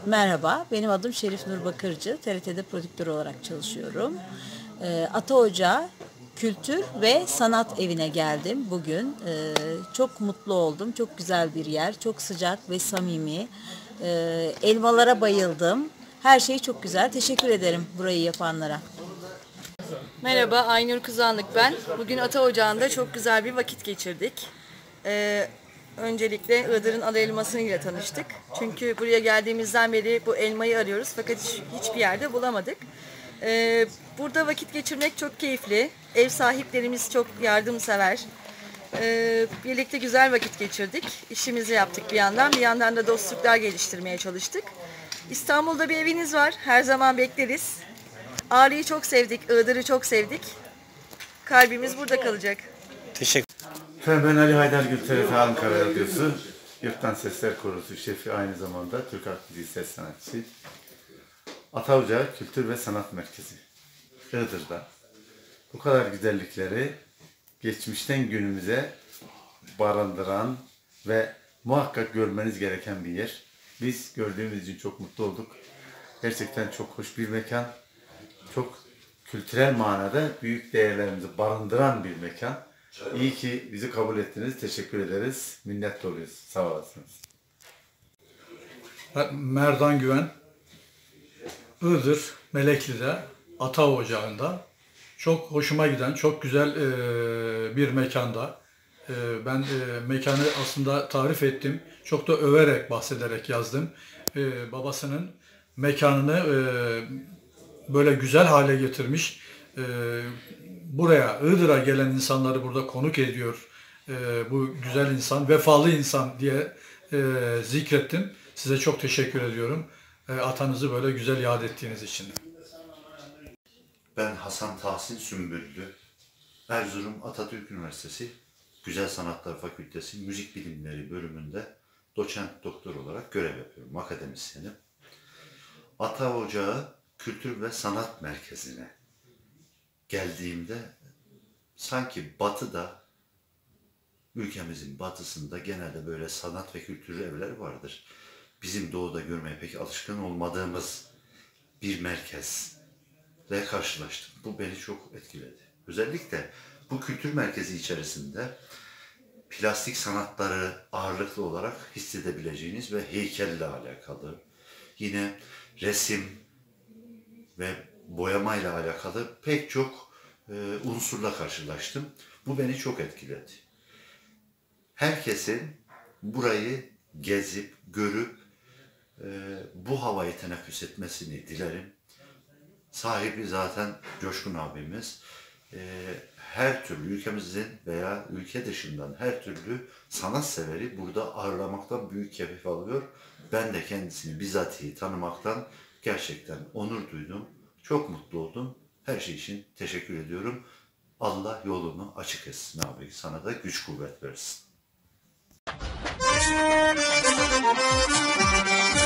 Merhaba, benim adım Şerif Nur Bakırcı. TRT'de prodüktör olarak çalışıyorum. Ata Ocağı Kültür ve Sanat Evi'ne geldim bugün. Çok mutlu oldum. Çok güzel bir yer. Çok sıcak ve samimi. Elmalara bayıldım. Her şey çok güzel. Teşekkür ederim burayı yapanlara. Merhaba, Aynur Kızanlık ben. Bugün Ata Ocağı'nda çok güzel bir vakit geçirdik. Öncelikle Iğdır'ın al elması ile tanıştık. Çünkü buraya geldiğimizden beri bu elmayı arıyoruz fakat hiçbir yerde bulamadık. Burada vakit geçirmek çok keyifli. Ev sahiplerimiz çok yardımsever. Birlikte güzel vakit geçirdik. İşimizi yaptık bir yandan. Bir yandan da dostluklar geliştirmeye çalıştık. İstanbul'da bir eviniz var. Her zaman bekleriz. Ağrı'yı çok sevdik, Iğdır'ı çok sevdik. Kalbimiz burada kalacak. Teşekkür. Ben Ali Haydar Gül, TRT Ankara Radyosu, Yurttan Sesler Korosu şefi, aynı zamanda Türk Halk Müziği ses sanatçısı. Ata Ocağı Kültür ve Sanat Merkezi Iğdır'da. Bu kadar güzellikleri geçmişten günümüze barındıran ve muhakkak görmeniz gereken bir yer. Biz gördüğümüz için çok mutlu olduk. Gerçekten çok hoş bir mekan. Çok kültürel manada büyük değerlerimizi barındıran bir mekan. İyi ki bizi kabul ettiniz. Teşekkür ederiz. Minnet doluyuz. Sağ olasınız. Ben Merdan Güven, Iğdır, Melekli'de, Ata Ocağı'nda çok hoşuma giden, çok güzel bir mekanda. Ben mekanı aslında tarif ettim. Çok da överek, bahsederek yazdım. Babasının mekanını böyle güzel hale getirmiş. Buraya, Iğdır'a gelen insanları burada konuk ediyor. Bu güzel insan, vefalı insan diye zikrettim. Size çok teşekkür ediyorum. Atanızı böyle güzel yad ettiğiniz için. Ben Hasan Tahsin Sümbüllü, Erzurum Atatürk Üniversitesi Güzel Sanatlar Fakültesi Müzik Bilimleri bölümünde doçent doktor olarak görev yapıyorum, akademisyenim. Ata Ocağı Kültür ve Sanat Merkezi'ne geldiğimde sanki batıda, ülkemizin batısında genelde böyle sanat ve kültür evleri vardır. Bizim doğuda görmeye pek alışkın olmadığımız bir merkezle karşılaştım. Bu beni çok etkiledi. Özellikle bu kültür merkezi içerisinde plastik sanatları ağırlıklı olarak hissedebileceğiniz ve heykelle alakalı, yine resim ve boyamayla alakalı pek çok unsurla karşılaştım. Bu beni çok etkiledi. Herkesin burayı gezip, görüp bu havayı teneffüs etmesini dilerim. Sahibi zaten Coşkun abimiz. Her türlü ülkemizin veya ülke dışından her türlü sanat severi burada ağırlamaktan büyük keyif alıyor. Ben de kendisini bizatihi tanımaktan gerçekten onur duydum. Çok mutlu oldum. Her şey için teşekkür ediyorum. Allah yolunu açık etsin abi. Sana da güç kuvvet versin.